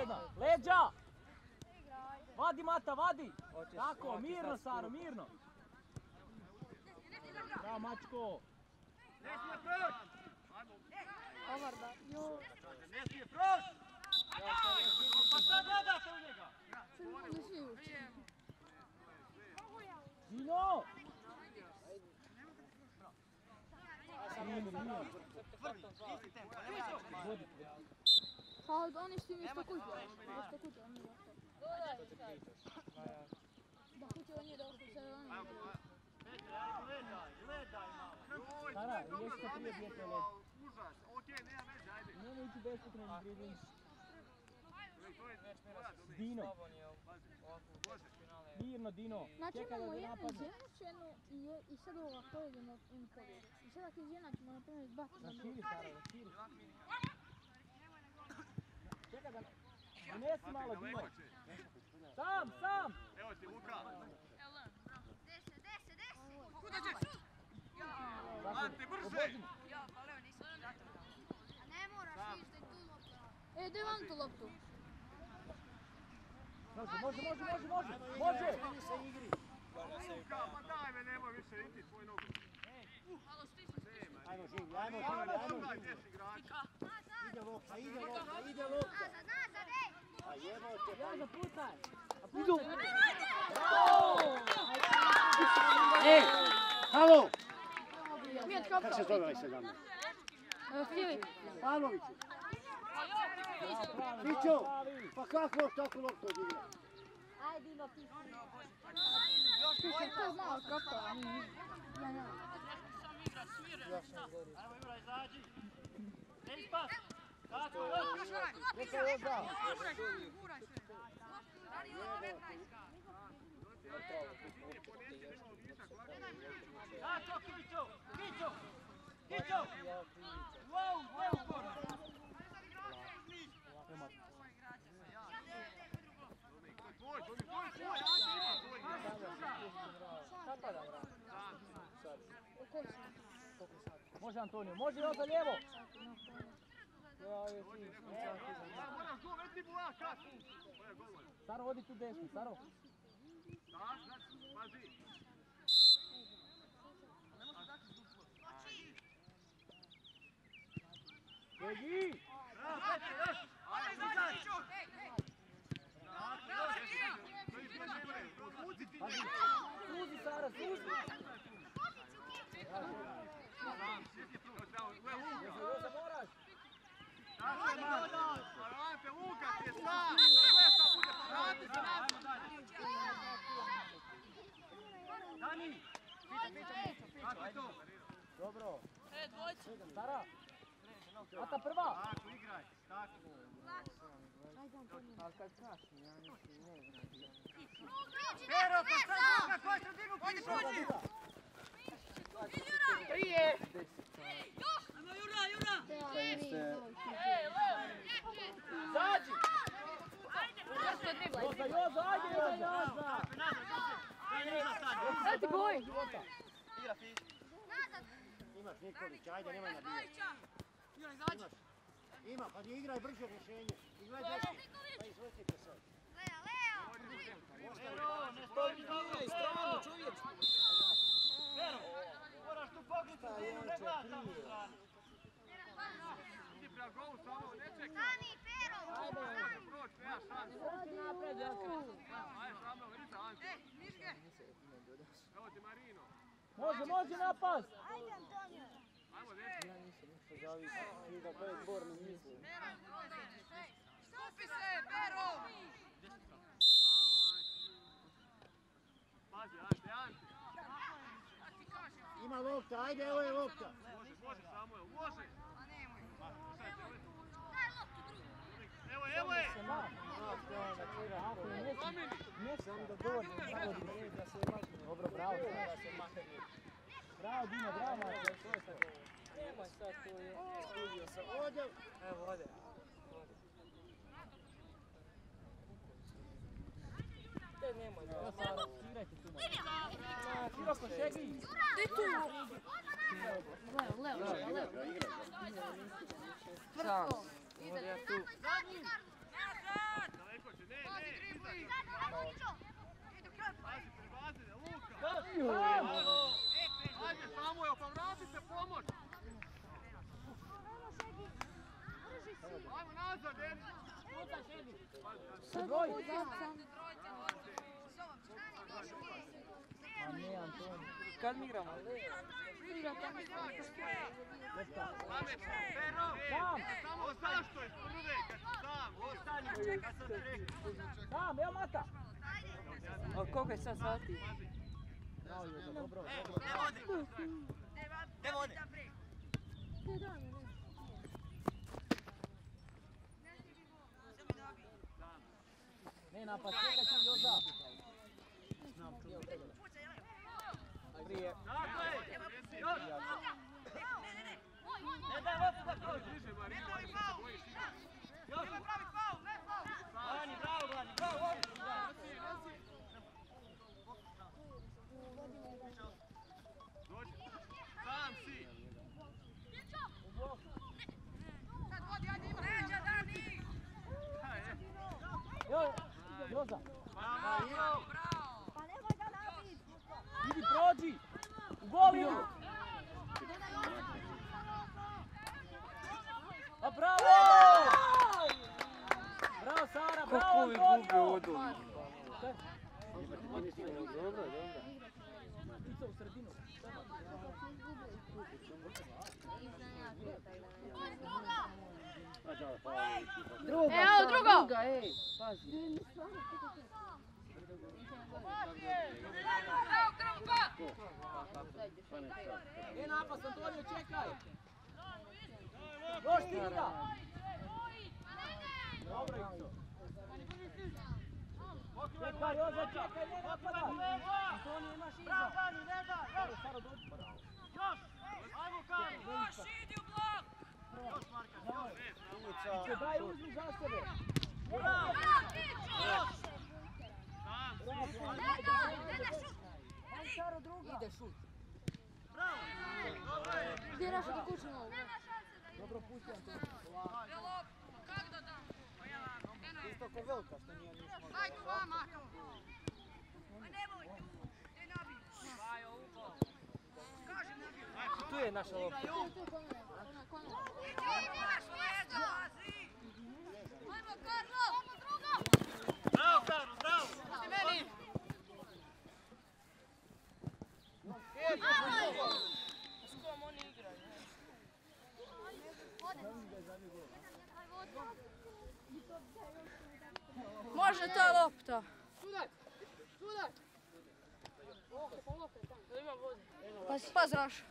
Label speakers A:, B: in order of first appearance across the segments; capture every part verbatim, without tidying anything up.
A: jedna. Leđa! Vadi Mata, vadi! Tako, mirno Saro, mirno. Bravo Mačko.
B: Ne smije proći!
C: Ovarda, jo.
B: Ne smije proći! Pa sad ne date u njega!
C: Ne smije ući.
A: Dino!
C: Pa oni što mi isto kuće. Isto kuće, oni je došlo. Da kuće on je došlo, sve on je došlo.
B: Gledaj, gledaj malo.
A: Sara, jeste prije djete let.
B: Užas, okej, nema veze, ajde.
A: Nemoj ići bespotrebno dribling.
B: To je
A: S Dino. Mirno Dino.
C: Znači
A: Čekaj da
C: imamo
A: ga
C: jednu
A: napadne.
C: izjednačenu i, je, i sad ova pojedina im pobjede. I sad ako izjednačimo, na primjer, izbacimo na drugu.
A: Raširi Sara, raširi. Čekaj da... Unesi malo Dino. Sam, sam!
B: Evo ti Luka.
D: Desi, desi, desi!
B: Kuda ćeš? Ante, brže!
D: A ne moraš ići da je tu lopta.
C: E, daj vam tu loptu.
A: Može, može, može, može, može! Može!
B: Luka, pa daj me, nemoj više iti tvoj nogu.
E: Ajmo Živi, ajmo Živi, ajmo
B: Pogledaj,
E: Živi.
B: gdje si igrač?
E: Ide lopta, ide lopta, ide lopta.
D: Nazad, nazad, ej!
E: A jebote, pa
A: Evo zapucaj!
C: Idu!
E: Ej, halo!
C: Mijet
E: Kako se
C: kopka.
E: zove ovaj sedamnaest?
C: Filip.
E: Pavloviću. Mićo, pa kako tako loptu odigra?
D: Ajde, ima ti.
C: Slušaj, to je malo kopka. Ja ne.
B: Ajmo Jura, izađi. Ne ispas. Tako,
A: Neka je da!
B: Tako, Kićo, Kićo, Kićo. Wow, wow, gol. Tvoj, tvoj, tvoj, tvoj, Ante ima tvoj.
A: Sada da vrati. Može Antonio, može još za lijevo!
B: Moraš gol, već ti bula, kas.
A: Saro, odi tu desno, Saro.
B: Da, znači, pazi.
A: Begi!
B: Bravo, Petre, još. Ajde, izađi.
A: Suzi, Sara, suzi! Joza, moraš!
B: Ante, Luka ti je sam! Sve šta bude, vrati se nazad! Dani! Kako je to?
A: Dobro. Sara! Ata prva!
B: Tako, igraj, tako.
A: Ali kad kašni, ja mislim, ne znam.
B: Pero, pa sad Luka, koji sam dignu pišu?
A: Prije! Zađi! Joza, Joza, ajde Joza!
C: Dajte boj!
B: Igra fi.
E: Imaš Nikolić, ajde, nemoj nabijati. Imaš. Ima, pa igraj brže rješenje. I gledaj dečki, pa izvrtite sad.
D: Leo, Leo!
B: Pero, ne stoji dobro.
A: Strano, čovječ!
B: Pero, moraš tu pokriti Dinu, ne gleda tamo u stranu. Idi prema golu samo, ne čekaj.
D: Stani, Pero!
B: Može proći, nema šanse.
A: Napred,
B: Ajde, Šamno, vidite, Ante. Evo ti Marino.
A: može, može napast!
D: Ajde, Antonio!
B: Ajmo, dečki.
D: Stupi se, Pero!
B: Pazi, Ante, Ante.
E: Ima lopta, ajde, evo je lopta.
B: Može, može, Samuel, može.
D: A nemoj.
B: Evo
D: Daj loptu drugu.
B: Evo, evo je.
A: Sam da dođe, da se makne. Dobro, bravo, da se makne. Bravo, Dino, bravo, Marko, to je sad. Nemoj sad, to je studio sam.
E: Ovdje.
A: Evo, ode. Te nemoj, da Sara, igrajte tu. Široko, šegi.
C: Daj tu! Levo, levo, levo, levo.
A: Sam, ovdje ja tu.
D: Zadnji, Karlo!
B: Ajde, Samuel, pa vrati se pomoć! Ajmo nazad, Denis!
C: Sad
A: broj.
C: mogu sam.
A: A ne, Antoni.
F: Kad mi igramo?
B: Pero!
A: Sam!
B: Samo zašto je prve, kad si sam, ostani, kad sam ti rekao.
A: Sam, evo Mata!
F: A koliko je sad sati?
A: Bravo, Joza, dobro.
B: Ne vode!
C: Te dane, ne.
A: Ne, napad, čekaj ti Joza. Prije.
B: Dakle! Još! Ne daj loptu da prođe! Ne pravi faul! Još! Ne pravi faul, ne faul! Brani, bravo, brani, bravo, loptu, brani! Dođi! Sam si!
A: Evo, Joza.
B: Bravo!
A: Idi, prođi! U gol idu! A bravo! Bravo Sara, bravo
F: Kako vi
A: Antonio!
F: gube odu?
A: Dobro, dobro. Tica u sredinu. Druga,
C: Evo, drugo!
A: druga, ej, pazi. E, napas, Antonio, čekaj! Još ti ga! Dobro, Ikso. Čekaj, Joza, čekaj, ne napada! Antonio, imaš iza!
B: Bravo, Dani, ne daj!
A: Staro, staro, dođi.
B: Još! Ajmo, Kari! Još, Marka, još!
A: Ikso, daj, uzmi za sebe!
B: Bravo! Još!
A: Daj, Staro, druga! Ide šut.
B: Bravo! Dobro je!
C: Gdje je naša da kućemo ovo?
A: Dobro, pusti Antonio. Isto ko Velka, što nije niš možda.
F: Tu je naša lopta.
C: Tu je tu kod mene, ona kod mene.
B: Bravo, Karlo, bravo!
C: Može ta lopta. Sudak, sudak. Pazi, pazi Raš.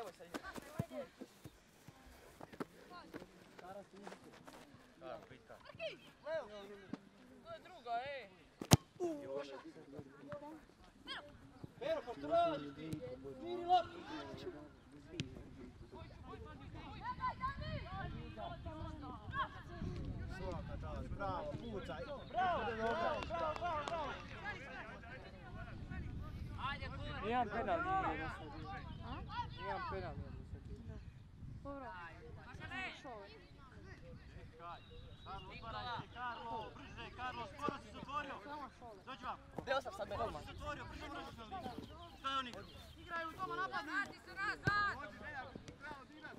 B: Pero, pa što radiš ti? Miri loptu!
E: Bravo, pucaj.
B: Bravo, bravo, bravo, bravo!
F: Nijedan penal nije nasadio. Nijedan penal nije nasadio.
C: Dobro.
B: Karlo, otvaraj se, Karlo! Brže, Karlo, skoro si se otvorio! Dođi vam!
F: Gdje sam sad Benoma?
B: Si se otvorio, brže mražiš na listu! Šta je oni? Igraju doma, napadni! Dođi, Dejan, bravo, Dinas,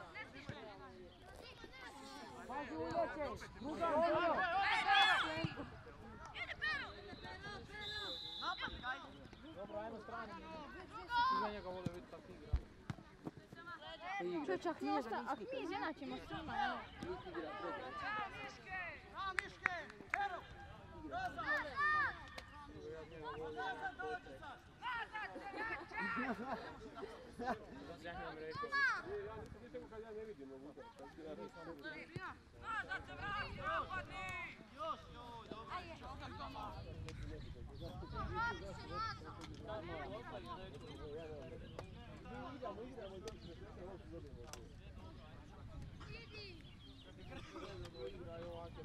A: Pazi, ulećeš! Druga,
B: Bravo,
A: Antonio!
B: napadni, ajde!
A: Dobro, ajmo strani.
F: Ja njega volim vidjeti kako igra.
C: Čovječ, ako mi osta- ako mi izjednačimo s njima, ne.
B: Bravo, Miške! Pero! Nazad! Nazad dođi sad! Još, joj, dobro.
A: Igraju ovako.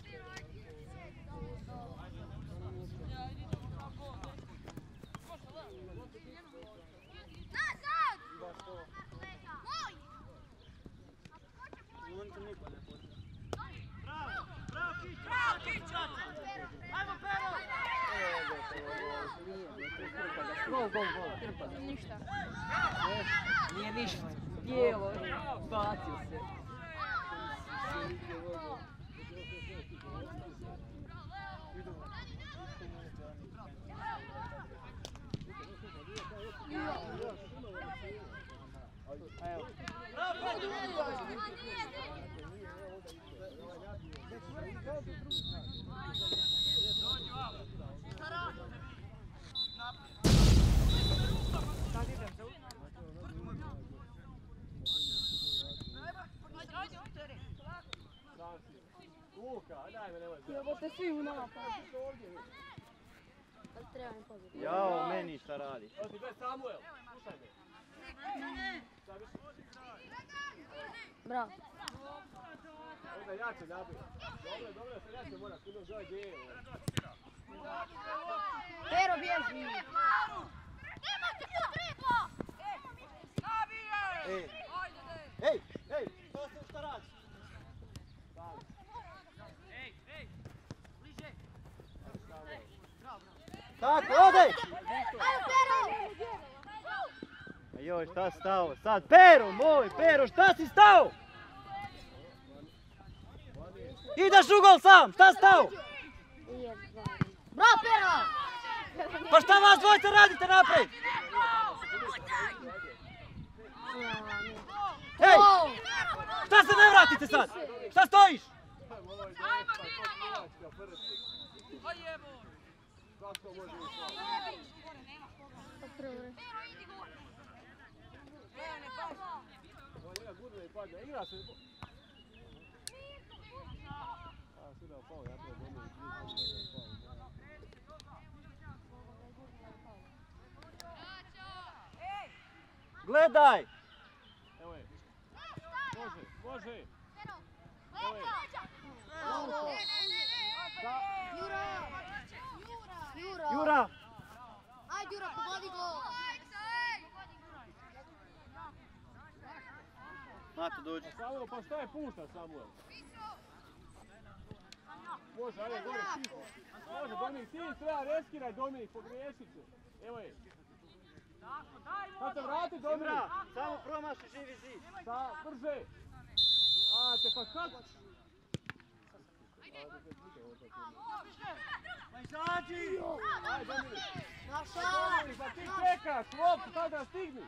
F: Gol, gol, gol.
C: Ništa.
F: Nije ništa. Bijelo, bacio se. Evo.
B: Luka, daj me nemoj.
C: Jebote svi u napad. Ali treba mi poziti.
E: Jao, meni šta radi.
B: Evo ti gledaj Samuel, slušaj me.
C: Bravo.
B: Onda jače nabij. Dobro, dobro, sad jače mora, kudom zove gdje je.
C: Pero bježi.
D: Nemojte tu triplo!
E: Ej, ej, ej, to se šta radi? Tako, odej! A joj, šta si stao? Sad, Pero, moj, Pero, šta si stao? Ideš u gol sam, šta si stao?
C: Bravo, Pero!
E: Pa šta vas dvojte radite naprijed? Hej, šta se ne vratite sad? Šta stojiš?
B: Igra se. A, sada opao, ja to dobro.
E: Gledaj!
B: Evo je. Može, može.
C: Jura! Jura!
E: Jura!
C: Ajde Jura, pogodi gol!
E: Mato, dođi.
B: Samuel, pa šta je pušta, Samuel? Može, ajde, gore, ti. Može, Dominik, ti treba reskiraj, Dominik, pogriješit će. Evo je. Sad se vrati, Dominik.
E: Jura, samo promaši živi zid.
B: Sa, brže. A, te pa kako?
E: Pa izađi!
B: Ajde, Dominik.
C: Naša!
B: Dominik, pa ti čekaš, loptu, sad da stigni.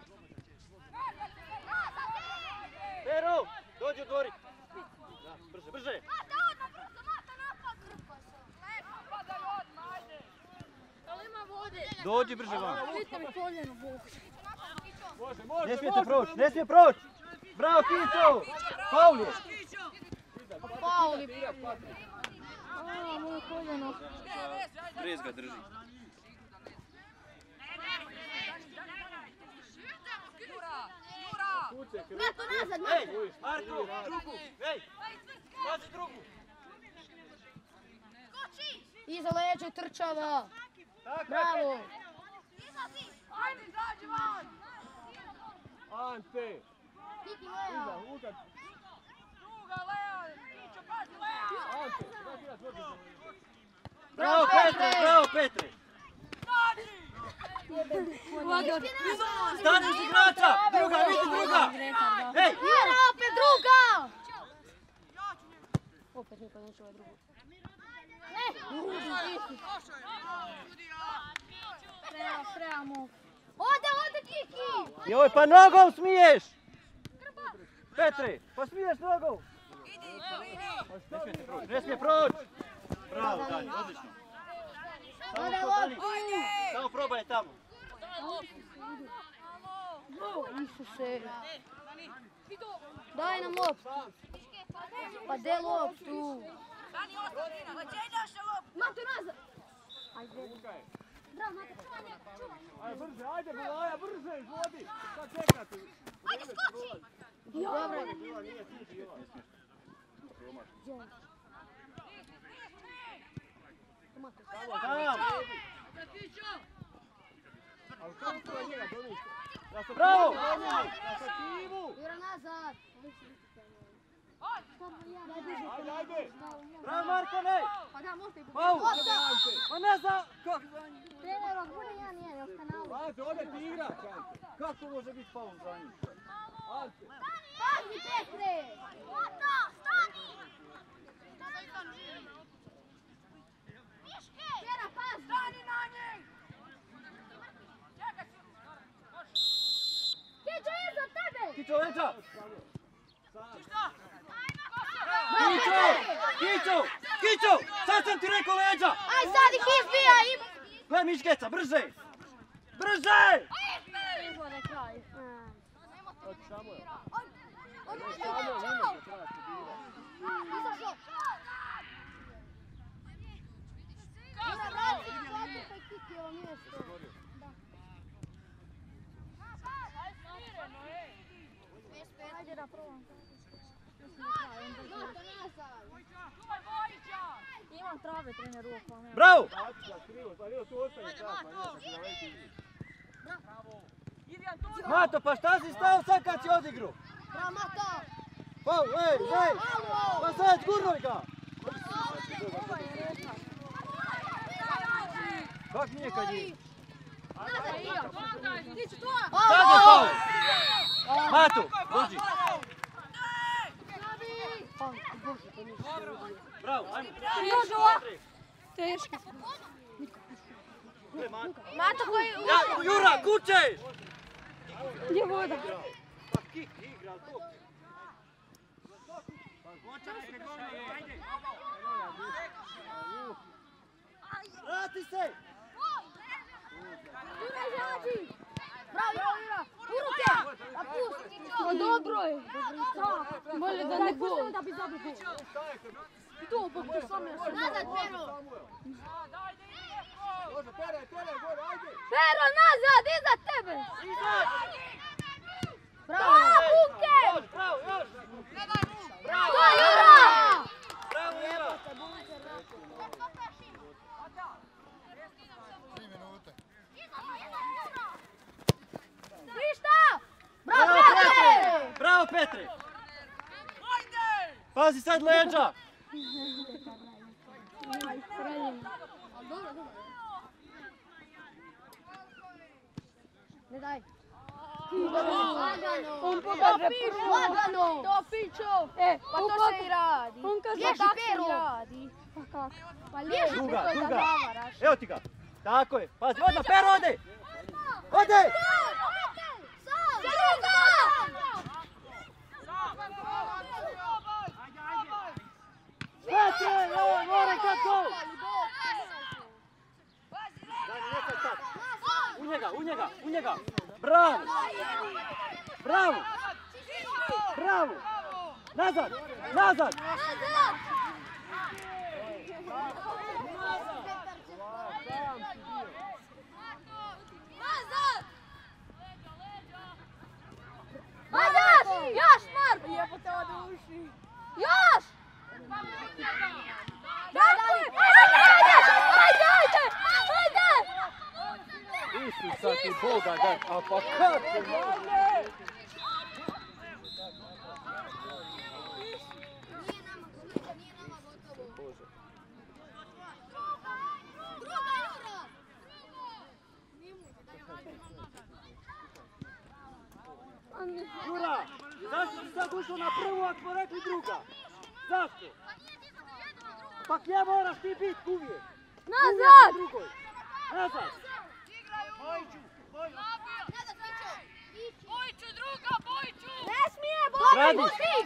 E: Pero, dođi u dvori. Da, brže, brže.
C: Ali ima vode!
E: Dođi brže vam.
C: Vidite mi koljeno, Bog!
B: Može, može,
E: Ne smijete
B: može.
E: proći, ne smije proći. Bravo, Kico! Faul je.
C: Faul je. A, moje koljeno.
E: Brez ga drži.
C: Vrat to nazad,
E: Ej,
C: nazad!
E: Marko, drugu, ej, pazi drugu.
C: Iza leđa trčava!
E: Tako,
C: Bravo!
B: Ante.
C: Kiki
B: Iza,
C: Lea!
B: unutar. Ante, daj ti ja tvrdi.
E: Bravo Petre, bravo Petre. Stani iz igrača, druga, vidi druga. Ej,
C: Jura, opet druga! Opet niko neće ovaj drugu. Ne! Treba, trebamo. Ode, ode Kiki!
E: joj, pa nogom smiješ. Petre, pa smiješ nogom. Ne smije proći. Bravo, Dani, odlično. Samo
C: Ode
E: to, Dani.
C: loptu!
E: Samo probaj tamo.
C: Isuse. Daj nam loptu. Pa de loptu. Mato nazad. Ajde. Bravo, Mato, čuvaj njega, čuvaj njega.
B: Ajde, brže, ajde, Bulaja, brže, izvodi. Sad čekate.
D: Ajde, skoči!
C: Dobro.
B: Bila, nije ti bila.
E: Tamo.
B: Ali kako to je njega, Dominik? Ja sam
E: Bravo!
B: prvi, Dominik, ja sam krivu.
C: Jura nazad.
B: Ajde, ajde.
E: Bravo,
A: Marko, ne!
C: Pa da, možete i po
A: Paul!
B: Ante!
A: Pa ne znam kako za njih.
C: trener, ako bude jedan jedan, još penali.
B: Ante, ode ti igrač, Ante!
A: Kako može biti faul za njih?
B: Ante!
C: Pazi, Petre!
D: Oto, stani! Miške!
C: Pera, pazi!
D: Stani na njih!
C: Kićo, iza tebe!
A: Kićo, leđa!
B: Sad!
A: Kićo! Kićo! Kićo! Sad sam ti rekao leđa!
C: Aj, sad ih izbija i...
A: Gle Miškeca, brže! Brže!
C: Izvode kraj.
B: Od Samuel.
C: Od
B: Samuel, Samuel, treba se bira.
C: Izašao! Mora vratiti svaki pa kiti ovo mjesto. Ajde da probam. Imam trave trener u okom.
A: Bravo!
B: Baci ga krivo, pa evo tu ostane sad, pa evo kad se naleti igri.
A: Mato, pa šta si stao sad kad si odigru?
C: Bravo, Mato!
A: Paul, ej, ej! Pa sad zgurnuj ga!
C: Ovo je rekao.
A: Kak nije kad je?
C: Nazad, igra! Ti ću tvoja!
A: Sad je faul! Matu, drži! Bravo, ajmo!
C: Teški.
A: Gle, Mato.
C: Mato koji...
A: Ja, Jura, kućeš!
C: Gdje je voda?
A: Pa kik igra, ali to... Vrati se!
C: Jura, izađi! Bravo, bravo, Jura! U ruke! A pusti! Pa dobro je! Bolje da ne gol. Da bi zabio gol. To, pa to sam ja sam. Nazad, Pero!
B: Može, Pere, Pere, gore, ajde!
C: Pero, nazad, iza tebe!
A: Izad!
C: Bravo, Buke!
A: Još, bravo, još! Bravo!
C: To, Jura!
A: Bravo, Jura!
C: Ništa! Bravo, Petre!
A: Bravo, Petre! Pazi sad leđa!
C: Ne daj. On pokaže lagano. To pičo. E, pa to se i radi. On kaže da se i radi. Pa kako? Pa liježi
A: Duga,
C: to da
A: duga.
C: zavaraš.
A: Evo ti ga! Tako je! Pazi, odmah, Pero, ode! Ode! Petre, ovo mora kako! Dani, nekaj sad! U njega, u njega, u njega! Bravo! Bravo! Bravo! Nazad! Nazad!
C: Nazad! Još, Marko! Jebote ode uši. Još! Tako je! Ajde, ajde! Ajde, ajde! Ajde!
A: Isusa ti Boga da, a pa kako? Jura, zašto si sad ušao na prvu ako smo rekli druga? Zašto? Pa gdje moraš ti biti uvijek?
C: Nazad!
A: Uvijek u drugoj. Nazad!
D: Bojiću druga, Bojiću!
C: Ne smije,
A: Radi.
C: Bobi, pusti!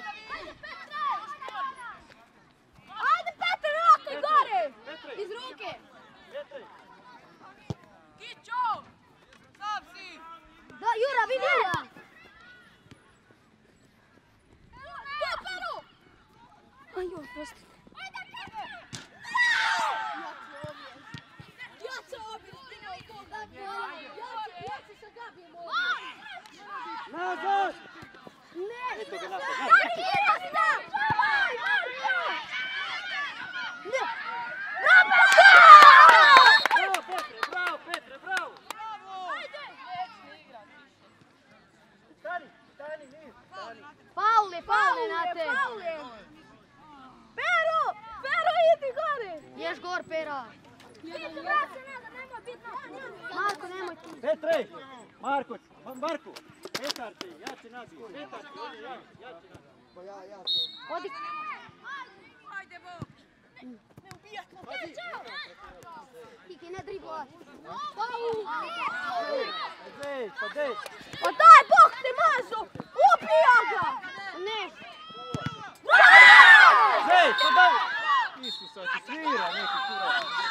C: Ajde, Petre, okej, gore!
A: Petre.
C: Iz ruke!
A: Petre.
D: Kićo! Sam si!
C: Da, Jura, vidi Jura! To, Pero! Aj, joj, prosti. Ja se obijem, stigao to da bi... Ja ću sa Gabijem ovdje.
A: Nazad!
C: Ne!
A: Eto ga nazad, nazad.
C: Dani, Jura, stav! Aj, Marko! Ne! Bravo!
A: Bravo Petre, bravo Petre, bravo! Stani, stani, niz, stani.
C: Paule, Paule na te! Pero! Bješ gor, Pera. Marko, nemoj ti.
E: Petre! Marko, Marko! Petar ti, jače nazvi. Petar ti, ovdje jače, jače nazvi.
A: Pa ja, ja
C: Odi.
D: Ajde, Bog! Ne ubijat mu!
C: Kiki, ne driblat.
E: Dej, pa dej!
C: Pa daj, Bog te mazo! Upija ga! Ne.
E: Dej, pa daj! Isusa, ti svira neki kurac.